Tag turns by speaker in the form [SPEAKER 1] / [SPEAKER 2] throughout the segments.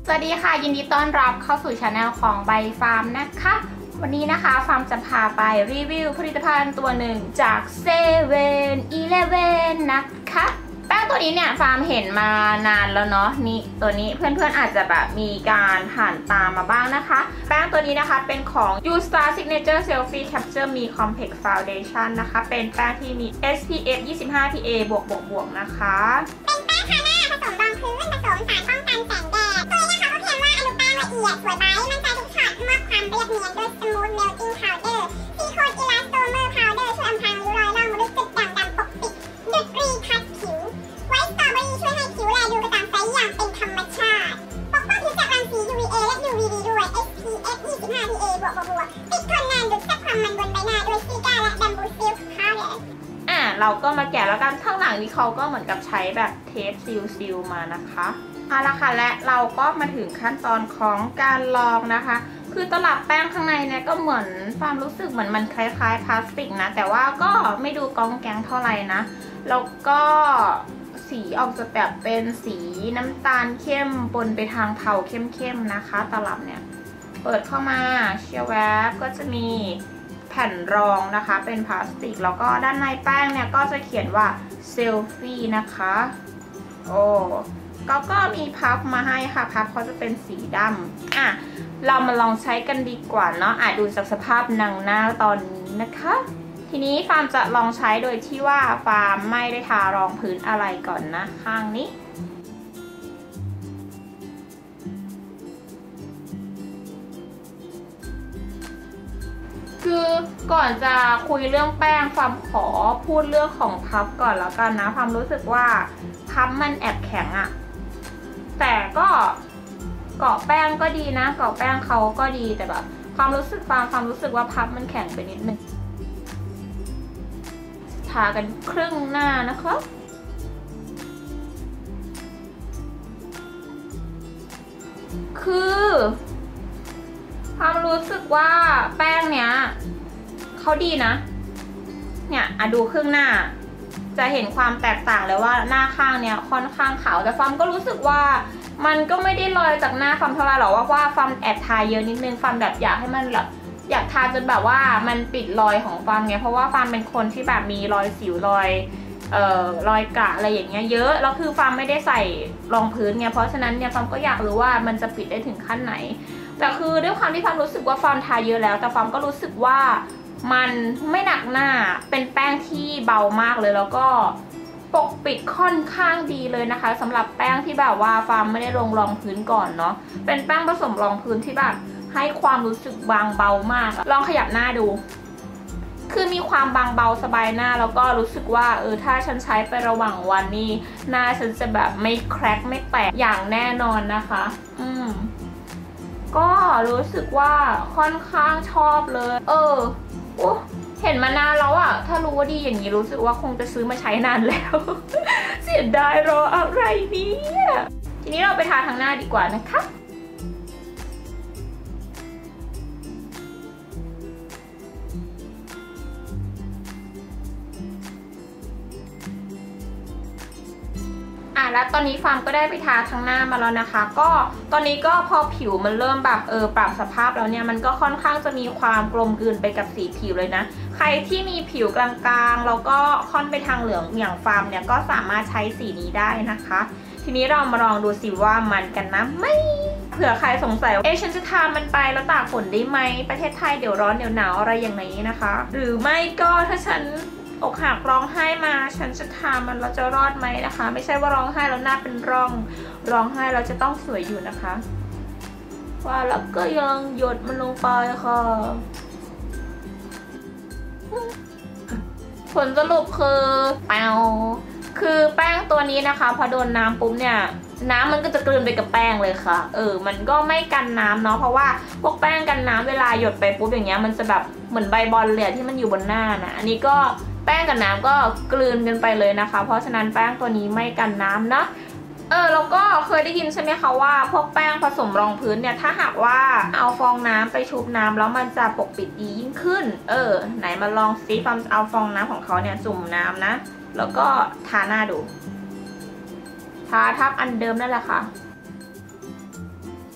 [SPEAKER 1] สวัสดีค่ะยินดีต้อนรับเข้าสู่ช anel ของใบฟาร์มนะคะวันนี้นะคะฟาร์มจะพาไปรีวิวผลิตภัณฑ์ตัวหนึ่งจาก7-Eleven นะคะแป้งตัวนี้เนี่ยฟาร์มเห็นมานานแล้วเนาะนี่ตัวนี้เพื่อนๆอาจจะแบบมีการผ่านตามมาบ้างนะคะแป้งตัวนี้นะคะเป็นของ You Star Signature Selfie Capture Me Compact Foundation นะคะเป็นแป้งที่มี SPF 25 PA บวกนะคะ
[SPEAKER 2] เป็นแป้งทาหน้าผสมรองพื้นผสมสารป้องกันแสงแดดตัวนี้นะคะเขาเขียนว่าอนุแป้งละเอียดสวยไบรท์มั่นใจทุกช็อตมอบความเรียบเนียนด้วย Smooth Melting Powder ซีโคนอีลาสโตเมอร์พาวเดอร์ช่วยอำพรางริ้วรอยร่องมนุษย์จุดด่างดำปกปิดดุดรีทัชผิวไวท์สตรอเบอรี่ช่วยให้ผิวแลดูกระจ่างใสอย่างเป็นธรรมชาติปกป้องผิวจากรังสี UVA และ UVB ด้วย SPF 25 PA บวกติดทนนานดูดซับความมันบนใบหน้าด้วยซิก้าและบัมบูซิลค์พาวเดอร์
[SPEAKER 1] เราก็มาแกะแล้วกันข้างหลังนี้เขาก็เหมือนกับใช้แบบเทปซีลมานะคะเอาละค่ะและเราก็มาถึงขั้นตอนของการลองนะคะคือตลับแป้งข้างในเนี่ยก็เหมือนความรู้สึกเหมือนมันคล้ายๆพลาสติกนะแต่ว่าก็ไม่ดูกองแกงเท่าไหร่นะแล้วก็สีออกจะแบบเป็นสีน้ำตาลเข้มปนไปทางเทาเข้มๆนะคะตลับเนี่ยเปิดเข้ามาเชียร์แวบก็จะมีแผ่นรองนะคะเป็นพลาสติกแล้วก็ด้านในแป้งเนี่ยก็จะเขียนว่าเซลฟี่นะคะโอ้ก็มีพับมาให้ค่ะพับเขาจะเป็นสีดำเรามาลองใช้กันดีกว่าเนาะดูจากสภาพหนังหน้าตอนนี้นะคะทีนี้ฟาร์มจะลองใช้โดยที่ว่าฟาร์มไม่ได้ทารองพื้นอะไรก่อนนะข้างนี้คือก่อนจะคุยเรื่องแป้งฟาร์มขอพูดเรื่องของพับก่อนแล้วกันนะฟาร์มรู้สึกว่าพับมันแอบแข็งอะแต่ก็เกาะแป้งก็ดีนะเกาะแป้งเขาก็ดีแต่แบบความรู้สึกฟาร์มรู้สึกว่าพับมันแข็งไปนิดนึงทากันครึ่งหน้านะคะคือความรู้สึกว่าแป้งเนี้ยเขาดีนะเนี่ยดูครึ่งหน้าจะเห็นความแตกต่างเลยว่าหน้าข้างเนี้ยค่อนข้างขาวแต่ฟาร์มก็รู้สึกว่ามันก็ไม่ได้ลอยจากหน้าฟาร์มเท่าไหร่หรอกว่าฟาร์มแอบทาเยอะนิดนึงฟาร์มแบบอยากให้มันแบบอยากทาจนแบบว่ามันปิดรอยของฟาร์มไงเพราะว่าฟาร์มเป็นคนที่แบบมีรอยสิวรอยกระอะไรอย่างเงี้ยเยอะแล้วคือฟาร์มไม่ได้ใส่รองพื้นไงเพราะฉะนั้นเนี่ยฟาร์มก็อยากรู้ว่ามันจะปิดได้ถึงขั้นไหนแต่คือด้วยความที่ฟาร์มรู้สึกว่าฟาร์มทาเยอะแล้วแต่ฟาร์มก็รู้สึกว่ามันไม่หนักหน้าเป็นแป้งที่เบามากเลยแล้วก็ปกปิดค่อนข้างดีเลยนะคะสำหรับแป้งที่แบบว่าฟาร์มไม่ได้ลงรองพื้นก่อนเนาะเป็นแป้งผสมรองพื้นที่แบบให้ความรู้สึกบางเบามากลองขยับหน้าดูคือมีความบางเบาสบายหน้าแล้วก็รู้สึกว่าถ้าฉันใช้ไประหว่างวันนี้หน้าฉันจะแบบไม่แคร็กไม่แตกอย่างแน่นอนนะคะก็รู้สึกว่าค่อนข้างชอบเลยเห็นมานานแล้วอะถ้ารู้ว่าดีอย่างนี้รู้สึกว่าคงจะซื้อมาใช้นานแล้ว เสียดายรออะไรเนี่ยทีนี้เราไปทาทางหน้าดีกว่านะคะแล้วตอนนี้ฟาร์มก็ได้ไปทาทั้งหน้ามาแล้วนะคะก็ตอนนี้ก็พอผิวมันเริ่มแบบปรับสภาพแล้วเนี่ยมันก็ค่อนข้างจะมีความกลมกลืนไปกับสีผิวเลยนะใครที่มีผิวกลางๆแล้วก็ค่อนไปทางเหลืองอย่างฟาร์มเนี่ยก็สามารถใช้สีนี้ได้นะคะทีนี้เรามาลองดูสิว่ามันกันนะไม่เผื่อใครสงสัยว่าฉันจะทามันไปแล้วตากฝนได้ไหมประเทศไทยเดี๋ยวร้อนเดี๋ยวหนาวอะไรอย่างนี้นะคะหรือไม่ก็ถ้าฉันอกหักร้องไห้มาฉันจะทามันเราจะรอดไหมนะคะไม่ใช่ว่าร้องไห้แล้วหน้าเป็นร่องร้องไห้เราจะต้องสวยอยู่นะคะว่าแล้วก็ยังหยดมันลงไปค่ะผลสรุปคือคือแป้งตัวนี้นะคะพอโดนน้ำปุ๊บเนี่ยน้ำมันก็จะกลืนไปกับแป้งเลยค่ะมันก็ไม่กันน้ำเนาะเพราะว่าพวกแป้งกันน้ำเวลาหยดไปปุ๊บอย่างเงี้ยมันจะแบบเหมือนใบบอลเลยที่มันอยู่บนหน้านะอันนี้ก็แป้งกับน้ำก็กลืนกันไปเลยนะคะเพราะฉะนั้นแป้งตัวนี้ไม่กันน้ำนะแล้วก็เคยได้ยินใช่ไหมคะว่าพวกแป้งผสมรองพื้นเนี่ยถ้าหากว่าเอาฟองน้ำไปชุบน้ำแล้วมันจะปกปิดดียิ่งขึ้นไหนมาลองซิฟาร์มเอาฟองน้ำของเขาเนี่ยจุ่มน้ำนะแล้วก็ทาหน้าดูทาทับอันเดิมนั่นแหละค่ะ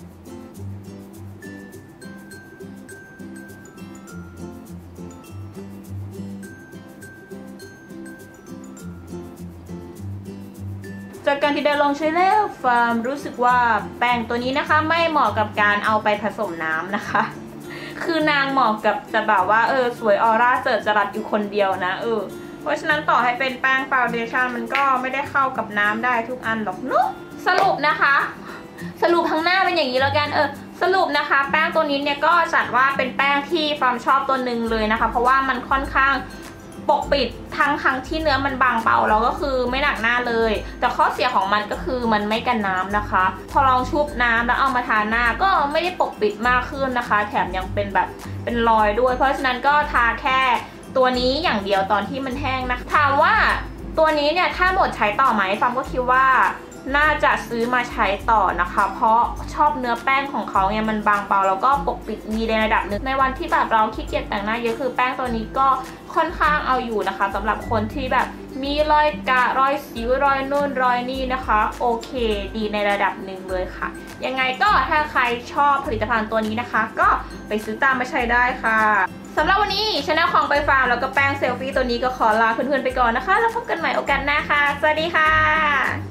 [SPEAKER 1] จากการที่ได้ลองใช้แล้วฟาร์มรู้สึกว่าแป้งตัวนี้นะคะไม่เหมาะกับการเอาไปผสมน้ำนะคะคือนางเหมาะกับจะแบบว่าสวยออร่าเจิดจรัสอยู่คนเดียวนะเพราะฉะนั้นต่อให้เป็นแป้งฟาวเดชั่นมันก็ไม่ได้เข้ากับน้ำได้ทุกอันหรอกเนาะสรุปนะคะสรุปทั้งหน้าเป็นอย่างนี้แล้วกันสรุปนะคะแป้งตัวนี้เนี่ยก็จัดว่าเป็นแป้งที่ฟาร์มชอบตัวหนึ่งเลยนะคะเพราะว่ามันค่อนข้างปกปิดทั้งที่เนื้อมันบางเบาแล้วก็คือไม่หนักหน้าเลยแต่ข้อเสียของมันก็คือมันไม่กันน้ำนะคะพอลองชุบน้ำแล้วเอามาทาหน้าก็ไม่ได้ปกปิดมากขึ้นนะคะแถมยังเป็นแบบเป็นรอยด้วยเพราะฉะนั้นก็ทาแค่ตัวนี้อย่างเดียวตอนที่มันแห้งนะคะถามว่าตัวนี้เนี่ยถ้าหมดใช้ต่อไหมฟาร์มก็คิดว่าน่าจะซื้อมาใช้ต่อนะคะเพราะชอบเนื้อแป้งของเขาเนี่ยมันบางเบาแล้วก็ปกปิดดีในระดับหนึ่งในวันที่แบบเราขี้เกียจแต่งหน้าเยอะคือแป้งตัวนี้ก็ค่อนข้างเอาอยู่นะคะสำหรับคนที่แบบมีรอยกะรอยสิวรอยนู่นรอยนี่นะคะโอเคดีในระดับหนึ่งเลยค่ะยังไงก็ถ้าใครชอบผลิตภัณฑ์ตัวนี้นะคะก็ไปซื้อตามมาใช้ได้ค่ะสำหรับวันนี้ชาแนลของใบฟาร์มแล้วก็แป้งเซลฟี่ตัวนี้ก็ขอลาเพื่อนๆไปก่อนนะคะแล้วพบกันใหม่โอกาสหน้าค่ะสวัสดีค่ะ